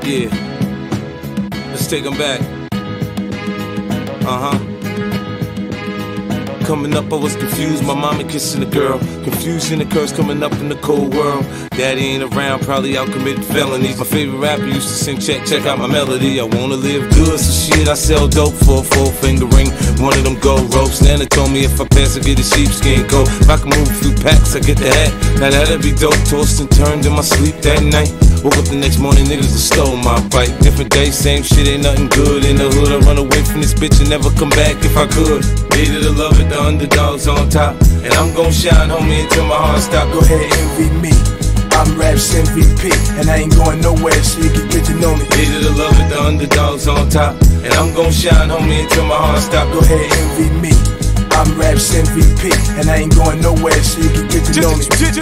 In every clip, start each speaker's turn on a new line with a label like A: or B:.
A: Yeah. Let's take them back. Coming up, I was confused. My mama kissing a girl. Confusion occurs coming up in the cold world. Daddy ain't around, probably out committing felonies. My favorite rapper used to sing, check out my melody. I wanna live good, so shit, I sell dope for a 4-finger ring. One of them gold ropes. Nana told me if I pass, I get a sheepskin coat. If I can move a few packs, I get the hat. Now that'd be dope. Tossed and turned in my sleep that night. Woke up the next morning, niggas have stole my bike. Different day, same shit, ain't nothing good. In the hood, I run away from this bitch and never come back if I could. Hated to love it, the underdog's on top. And I'm gon' shine, homie, until my heart stop.
B: Go ahead, envy me. I'm Rap's M.V.P. and I ain't going nowhere, so you can get to know me.
A: Hated to love it, the underdog's on top. And I'm gon' shine, homie, until my heart stop.
B: Go ahead, envy me. I'm Rap's M.V.P. and I ain't going nowhere, so you can get to know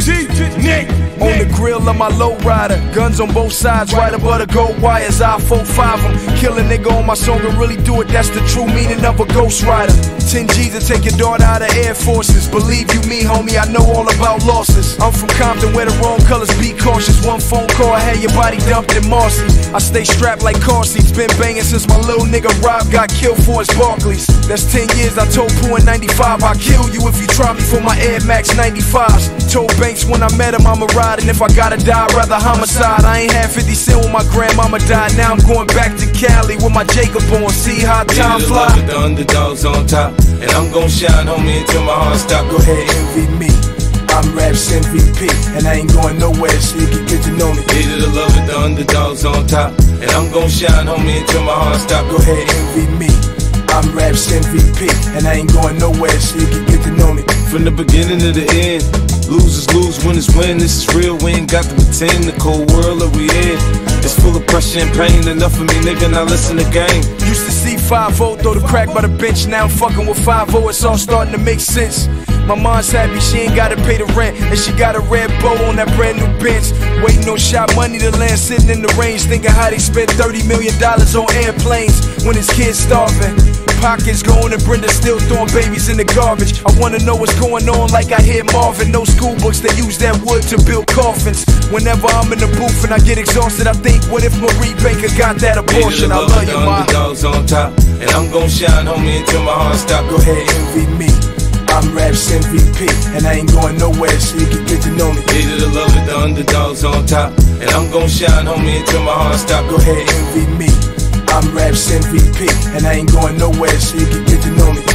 B: me. On the grill of my lowrider, guns on both sides, right above the gold wires. I 4-5 them, kill a nigga on my song and really do it. That's the true meaning of a ghost rider. 10 G's to take your daughter out of Air Forces. Believe you me, homie, I know all about losses. I'm from Compton where the wrong colors, be cautious. One phone call, I had your body dumped in Marcy. I stay strapped like car seats, been banging since my little nigga Rob got killed for his Barclays. That's 10 years, I told Pooh in 95, I'll kill you if you try me for my Air Max 95s. Told Banks when I met him I'ma ride, and if I gotta die, I'd rather homicide. I ain't had 50 cent when my grandmama died. Now I'm going back to Cali with my Jacob on. See how time fly.
A: The underdog's on top, and I'm gon' shine, homie, until my heart stop.
B: Go ahead, envy me. I'm Rap's M.V.P. and I ain't going nowhere, so you can get to know me.
A: Hated to love it, the underdog's on top, and I'm gon' shine, homie, until my heart stop.
B: Go ahead, envy me. I'm Rap's M.V.P. and I ain't going nowhere, so you can get to know me.
A: From the beginning to the end, losers lose, winners win. This is real, we ain't got to pretend. The cold world that we in, it's full of pressure and pain. Enough of me, nigga, now listen to game.
B: Used to see 5-0, throw the crack by the bench. Now I'm fucking with 5-0, it's all starting to make sense. My mom's happy, she ain't gotta pay the rent, and she got a red bow on that brand new Benz. Waiting on shot money to land, sitting in the range, thinking how they spent $30 million on airplanes when his kids starving. Pockets going and Brenda still throwing babies in the garbage. I wanna know what's going on like I hear Marvin. No school books, they use that wood to build coffins. Whenever I'm in the booth and I get exhausted, I think, what if Marie Baker got that abortion? I love you, ma.
A: The underdog's on top, and I'm gon' shine, homie, until my heart stop.
B: Go ahead, envy me. I'm Rap's M.V.P. and I ain't going nowhere, so you can get to know me.
A: Hated to love it, the underdog's on top, and I'm gon' shine, homie, until my heart stop.
B: Go ahead, envy me. I'm Rap's M.V.P. and I ain't going nowhere, so you can get to know me.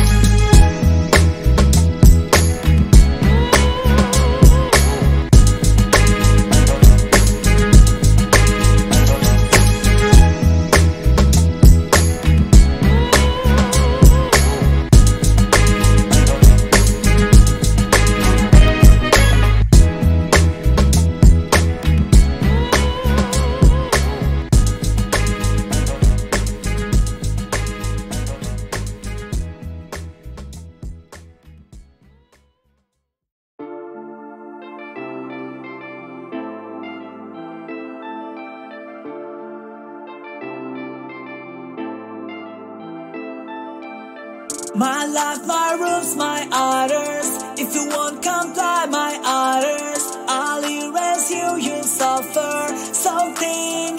C: My life, my rules, my orders. If you won't comply my orders, I'll erase you, you'll suffer. Something.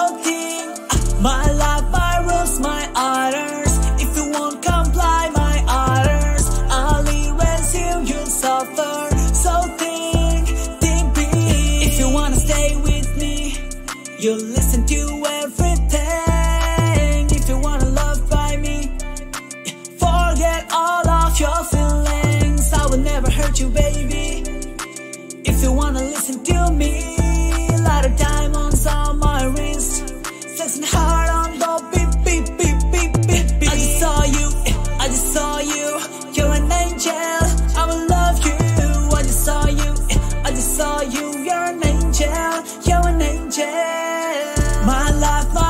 C: My life, my rules, my orders. If you won't comply my orders, I'll erase you, you'll suffer. Something big. If you wanna stay with me, you'll listen to everything. If you wanna love by me, forget all of your feelings. I will never hurt you, baby. If you wanna listen to me, light a diamonds on my wrist, flexing hard on the beep, beep, beep, beep, beep, beep. I just saw you, you're an angel, I will love you. I just saw you, you're an angel, you're an angel. My life, my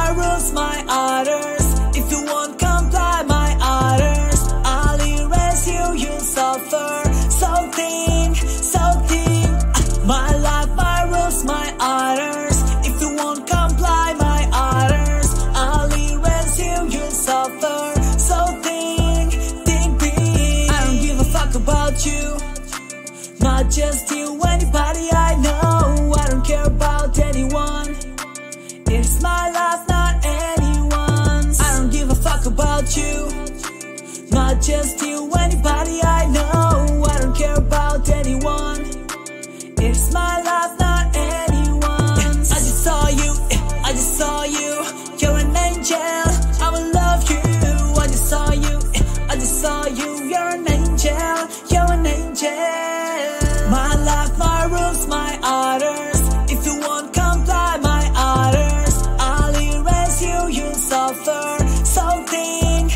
C: not just you, anybody I know. I don't care about anyone. It's my life, not anyone's. I just saw you, I just saw you. You're an angel, I will love you. I just saw you, I just saw you. You're an angel, you're an angel. My life, my rules, my orders. If you won't comply my orders, I'll erase you, you'll suffer. So think,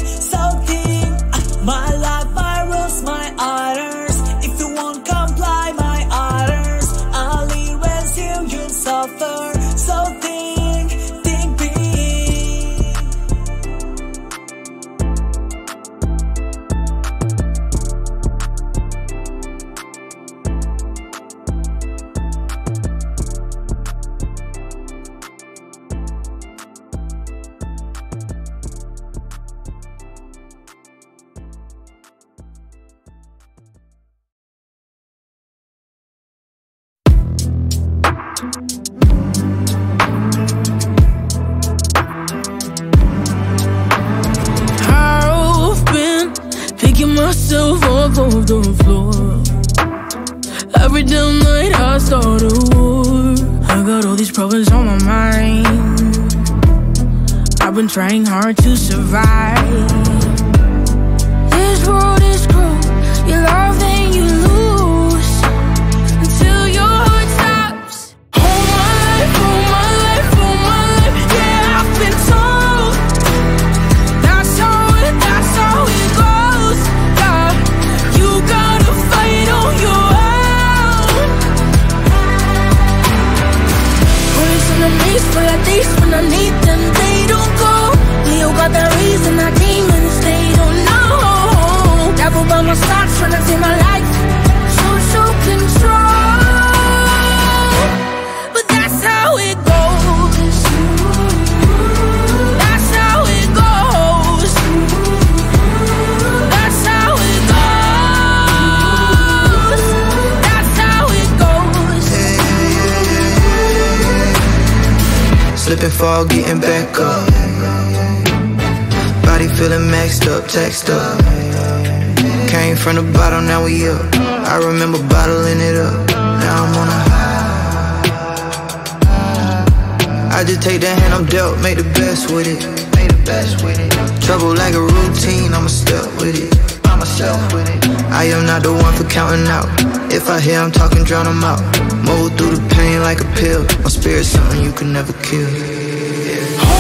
C: my life, my rules, my orders. If you won't comply my orders, I'll erase you, you'll suffer. So think big.
D: I've been picking myself up off the floor. Every damn night I start a war. I got all these problems on my mind. I've been trying hard to survive. This world is cruel. You love and you lose until your heart stops. All my life, all my life, all my life, yeah, I've been told that's how it goes. Yeah, you gotta fight on your own. Always enemies full of days when I need them, they don't go. Leo got that reason, I demons, they don't know. Devil by my side, trying to take my life. So control. But that's how it goes. That's how it goes. That's how it goes. That's how it goes.
E: Slip and fall, getting back up. Body feeling maxed up, taxed up. Came from the bottom, now we up. I remember bottling it up. Now I'm on a high. I just take the hand I'm dealt, make the best with it. Trouble like a routine, I'ma step with it. I am not the one for counting out. If I hear I'm talking, drown them out. Move through the pain like a pill. My spirit's something you can never kill.